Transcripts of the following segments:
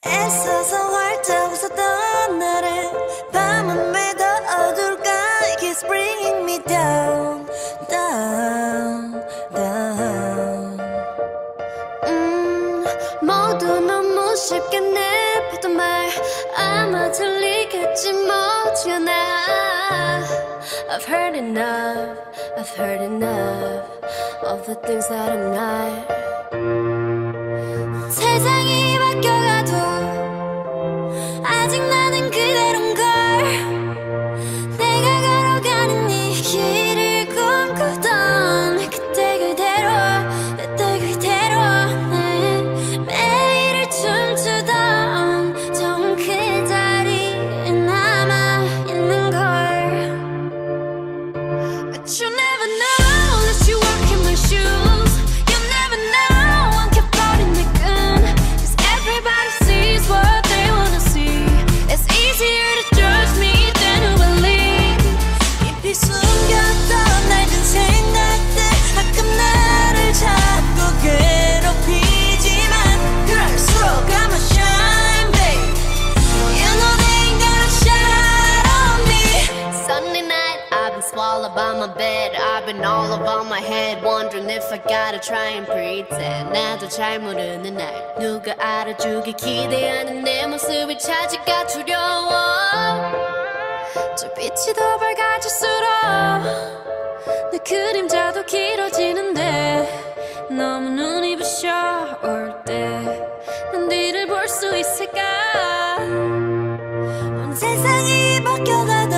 애써서 활짝 웃었던 날에 밤은 왜 더 어두울까. It keeps bringing me down, down, down. 모두 너무 쉽게 내뱉던 말 아마 들리겠지 못지않아. I've heard enough, I've heard enough of the things that I'm not. 세상이 바뀌어가도 아직 나는 그대로인걸. 내가 걸어가는 이 길을 꿈꾸던 그때 그대로 그때 그대로 내 매일을 춤추던 좋은 그 자리에 남아있는걸. But you never know that you walk in my shoes. You never know I'm kept out in the gun. Cause everybody sees what they wanna see. It's easier to judge me than to believe. 깊이 숨겼던 낡은 생각들 가끔 나를 자꾸 괴롭히지만 그럴수록 I'ma shine, babe. You know they ain't gonna shine on me. Sunday night, I've been swallowed by my bed. I've been all about my head, wondering if I gotta try and pretend. 나도 잘 모르는 날 누가 알아주길 기대하는 내 모습을 찾기가 두려워. 저 빛이 더 밝아질수록 내 그림자도 길어지는데 너무 눈이 부셔 올 때 난 뒤를 볼 수 있을까. 세상이 바뀌어가도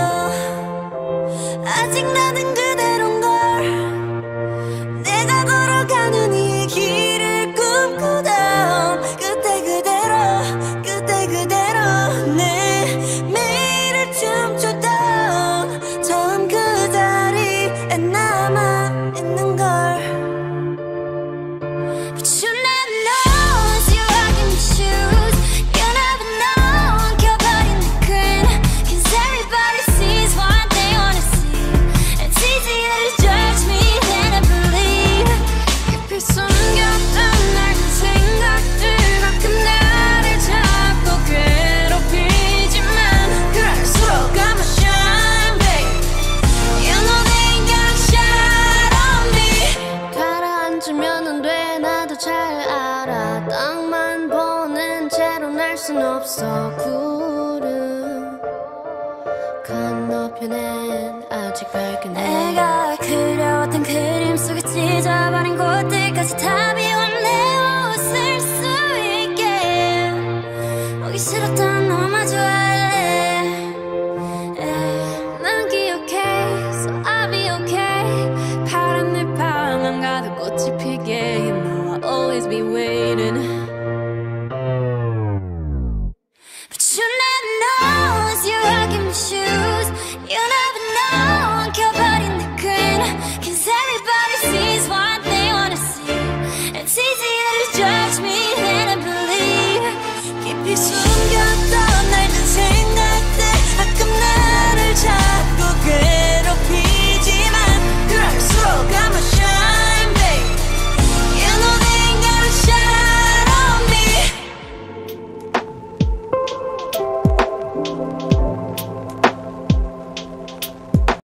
아직 나는 그대로인걸. 내가 걸어가는 이 길을 꿈꾸던 그때 그대로 그때 그대로 내 매일을 춤추던 처음 그 자리에 남아있는걸. But you never know as you're walking the shoes. You never know I'm kept out in the crowd. Cause everybody sees what they wanna see. It's easier to judge me than to believe. 깊이 숨겼던 낡은 생각들 가끔 나를 자꾸 괴롭히지만 그럴수록 I'ma shine, babe. You know they ain't gonna shine on me. 가라앉으면 안 돼. 나도 잘 알아. 땅만 보는 채로 날 순 없어. 구름 건너편엔 아직 밝은 해. 내가 그려왔던 그림 속에 찢어버린 곳들까지 다 비워 내 옷을 수 있게. 오기 싫었던 너마저 할래. 난 기억해, so I'll be okay. 파란 늘 밤만 가도 꽃이 피게. You know I'll always be waiting.